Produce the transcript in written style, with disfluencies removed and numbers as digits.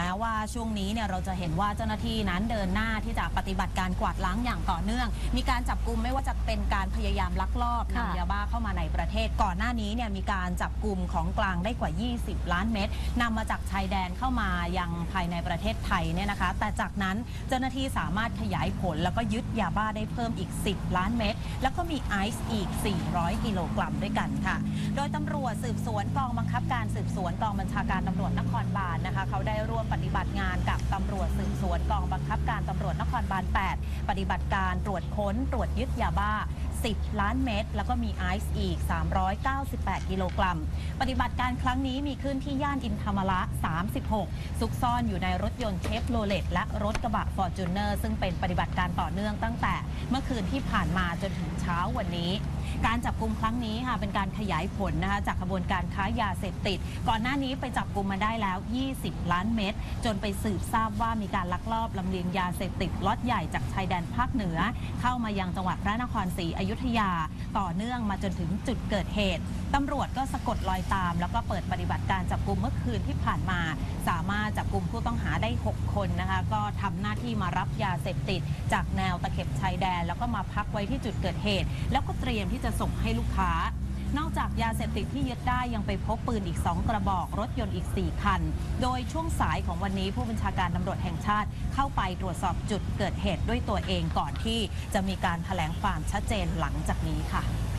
แม้ว่าช่วงนี้เนี่ยเราจะเห็นว่าเจ้าหน้าที่นั้นเดินหน้าที่จะปฏิบัติการกวาดล้างอย่างต่อเนื่องมีการจับกุมไม่ว่าจะเป็นการพยายามลักลอบนำยาบ้าเข้ามาในประเทศก่อนหน้านี้เนี่ยมีการจับกุมของกลางได้กว่า 20 ล้านเม็ดนำมาจากชายแดนเข้ามายังภายในประเทศไทยเนี่ยนะคะแต่จากนั้นเจ้าหน้าที่สามารถขยายผลแล้วก็ยึดยาบ้าได้เพิ่มอีก 10 ล้านเม็ดแล้วก็มีไอซ์อีก 400 กิโลกรัมด้วยกันค่ะโดยตำรวจสืบสวนกองบังคับการสืบสวนกองบัญชาการตำรวจนครบาลนะคะเขาได้ร่วมปฏิบัติงานกับตำรวจสืบสวนกองบังคับการตำรวจนครบาล 8 ปฏิบัติการตรวจค้นตรวจยึดยาบ้า 10 ล้านเม็ดแล้วก็มีไอซ์อีก 398 กิโลกรัมปฏิบัติการครั้งนี้มีขึ้นที่ย่านอินธรรมระ 36 ซุกซ่อนอยู่ในรถยนต์เชฟโรเลตและรถกระบะฟอร์จูเนอร์ซึ่งเป็นปฏิบัติการต่อเนื่องตั้งแต่เมื่อคืนที่ผ่านมาจนถึงเช้าวันนี้การจับกุมครั้งนี้ค่ะเป็นการขยายผลนะคะจากขบวนการค้ายาเสพติดก่อนหน้านี้ไปจับกุมมาได้แล้ว 20 ล้านเม็ดจนไปสืบทราบว่ามีการลักลอบลำเลียงยาเสพติดล็อตใหญ่จากชายแดนภาคเหนือเข้ามายังจังหวัดพระนครศรีอยุธยาต่อเนื่องมาจนถึงจุดเกิดเหตุตำรวจก็สะกดรอยตามแล้วก็เปิดปฏิบัติการจับกุมเมื่อคืนที่ผ่านมาสามารถจับกุมผู้ต้องหาได้ 6 คนนะคะก็ทำหน้าที่มารับยาเสพติดจากแนวตะเข็บชายแดนแล้วก็มาพักไว้ที่จุดเกิดเหตุแล้วก็เตรียมที่จะส่งให้ลูกค้านอกจากยาเสพติดที่ยึดได้ยังไปพบปืนอีก 2 กระบอกรถยนต์อีก 4 คันโดยช่วงสายของวันนี้ผู้บัญชาการตำรวจแห่งชาติเข้าไปตรวจสอบจุดเกิดเหตุด้วยตัวเองก่อนที่จะมีการแถลงความชัดเจนหลังจากนี้ค่ะ